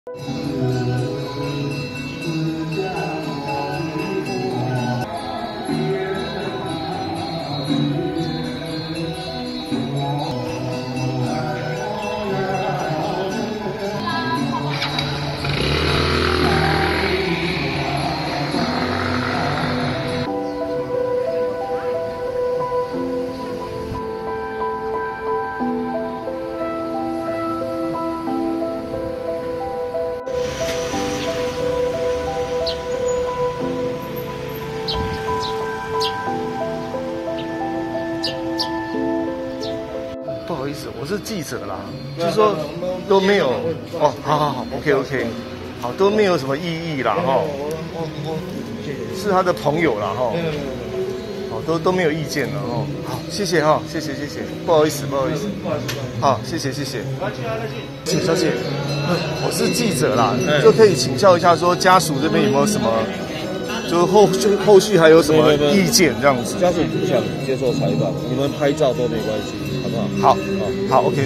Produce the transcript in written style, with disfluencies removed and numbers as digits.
不好意思，我是记者啦，就是说都没有哦，好，OK， 好，都没有什么异议啦，哈。是他的朋友啦，哈。好，都没有意见了，哦。好，谢谢哈，谢谢，不好意思。好，谢谢。请小姐，我是记者啦，就可以请教一下，说家属这边有没有什么，就是后续还有什么意见这样子？ 家属不想接受采访，你们拍照都没关系，好不好？ 好 ，OK，